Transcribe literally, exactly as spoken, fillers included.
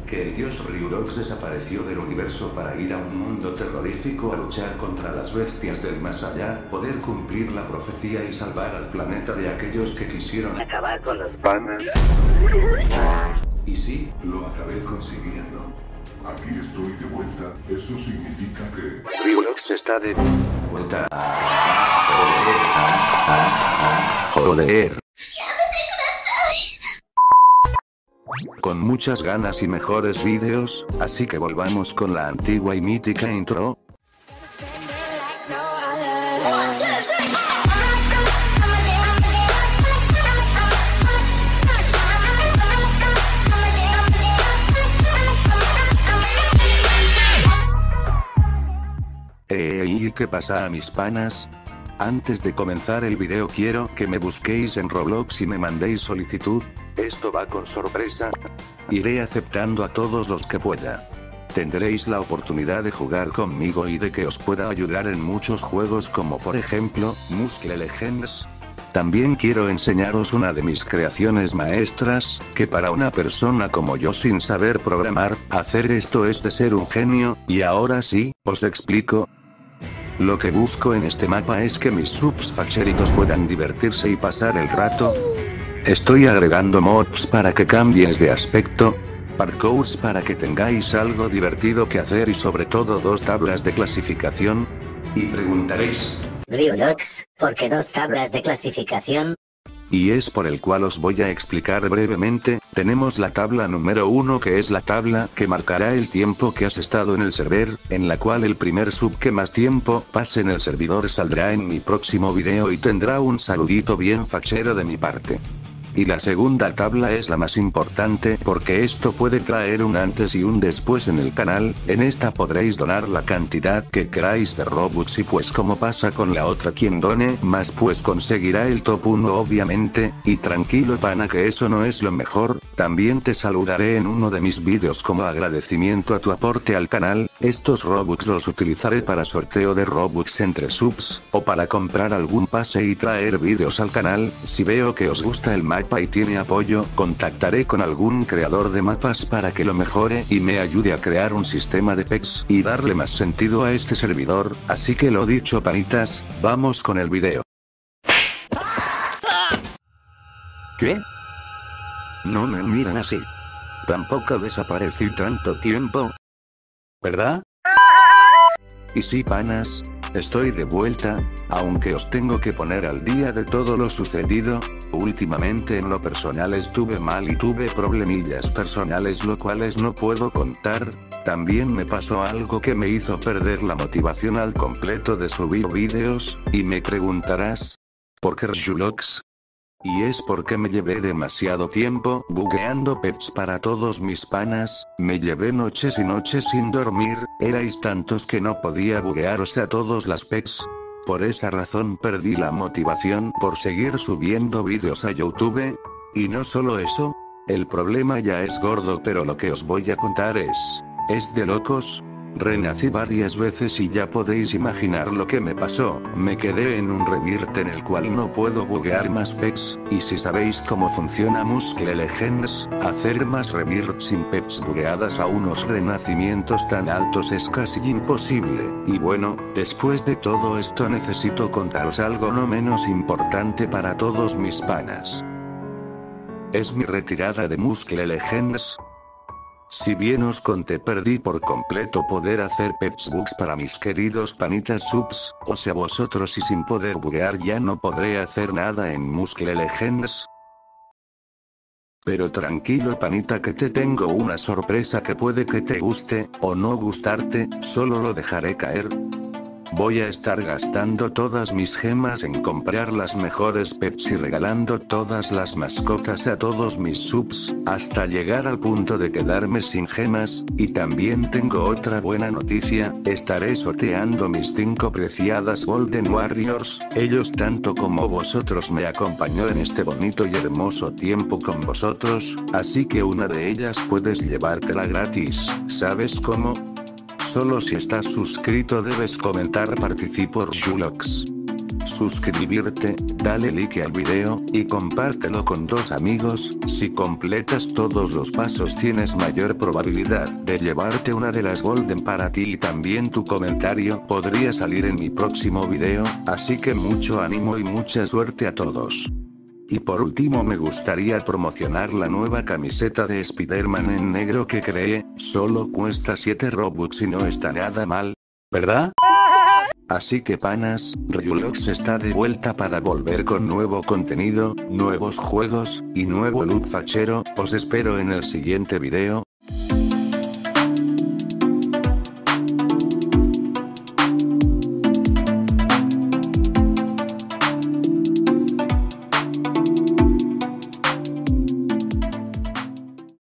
que el dios Ryurox desapareció del universo para ir a un mundo terrorífico a luchar contra las bestias del más allá, poder cumplir la profecía y salvar al planeta de aquellos que quisieron acabar con los panas. Y sí, lo acabé consiguiendo. Aquí estoy de vuelta, eso significa que... Ryurox está de vuelta. Joder. Con muchas ganas y mejores vídeos, así que volvamos con la antigua y mítica intro. Ey, ¿qué pasa a mis panas? Antes de comenzar el video quiero que me busquéis en Roblox y me mandéis solicitud. Esto va con sorpresa. Iré aceptando a todos los que pueda. Tendréis la oportunidad de jugar conmigo y de que os pueda ayudar en muchos juegos como por ejemplo, Muscle Legends. También quiero enseñaros una de mis creaciones maestras, que para una persona como yo sin saber programar, hacer esto es de ser un genio, y ahora sí, os explico. Lo que busco en este mapa es que mis subs facheritos puedan divertirse y pasar el rato. Estoy agregando mods para que cambies de aspecto, parkours para que tengáis algo divertido que hacer y sobre todo dos tablas de clasificación. Y preguntaréis, Ryurox, ¿por qué dos tablas de clasificación? Y es por el cual os voy a explicar brevemente. Tenemos la tabla número uno, que es la tabla que marcará el tiempo que has estado en el server, en la cual el primer sub que más tiempo pase en el servidor saldrá en mi próximo video y tendrá un saludito bien fachero de mi parte. Y la segunda tabla es la más importante porque esto puede traer un antes y un después en el canal. En esta podréis donar la cantidad que queráis de Robux y pues como pasa con la otra, quien done más pues conseguirá el top uno obviamente. Y tranquilo pana, que eso no es lo mejor, también te saludaré en uno de mis vídeos como agradecimiento a tu aporte al canal. Estos Robux los utilizaré para sorteo de Robux entre subs, o para comprar algún pase y traer vídeos al canal. Si veo que os gusta el mapa y tiene apoyo, contactaré con algún creador de mapas para que lo mejore y me ayude a crear un sistema de pets y darle más sentido a este servidor. Así que lo dicho panitas, vamos con el video. ¿Qué? No me miran así. Tampoco desaparecí tanto tiempo, ¿verdad? Y sí panas, estoy de vuelta, aunque os tengo que poner al día de todo lo sucedido. Últimamente en lo personal estuve mal y tuve problemillas personales lo cuales no puedo contar. También me pasó algo que me hizo perder la motivación al completo de subir vídeos, y me preguntarás, ¿por qué Ryurox? Y es porque me llevé demasiado tiempo bugueando pets para todos mis panas. Me llevé noches y noches sin dormir, erais tantos que no podía buguearos a todos las pets. Por esa razón perdí la motivación por seguir subiendo vídeos a YouTube. Y no solo eso, el problema ya es gordo, pero lo que os voy a contar es, es de locos. Renací varias veces y ya podéis imaginar lo que me pasó. Me quedé en un revirt en el cual no puedo buguear más pets, y si sabéis cómo funciona Muscle Legends, hacer más revirt sin pets bugueadas a unos renacimientos tan altos es casi imposible. Y bueno, después de todo esto necesito contaros algo no menos importante para todos mis panas. Es mi retirada de Muscle Legends. Si bien os conté, perdí por completo poder hacer pets bugs para mis queridos panitas subs, o sea vosotros, y sin poder buguear ya no podré hacer nada en Muscle Legends. Pero tranquilo panita, que te tengo una sorpresa que puede que te guste, o no gustarte, solo lo dejaré caer. Voy a estar gastando todas mis gemas en comprar las mejores pets y regalando todas las mascotas a todos mis subs, hasta llegar al punto de quedarme sin gemas. Y también tengo otra buena noticia, estaré sorteando mis cinco preciadas Golden Warriors. Ellos tanto como vosotros me acompañó en este bonito y hermoso tiempo con vosotros, así que una de ellas puedes llevártela gratis. ¿Sabes cómo? Solo si estás suscrito debes comentar participo Ryurox. suscribirte, dale like al video, y compártelo con dos amigos. Si completas todos los pasos tienes mayor probabilidad de llevarte una de las Golden para ti, y también tu comentario podría salir en mi próximo video, así que mucho ánimo y mucha suerte a todos. Y por último me gustaría promocionar la nueva camiseta de Spider-Man en negro que creé, solo cuesta siete Robux y no está nada mal, ¿verdad? Así que panas, Ryulox está de vuelta para volver con nuevo contenido, nuevos juegos, y nuevo loot fachero. Os espero en el siguiente video,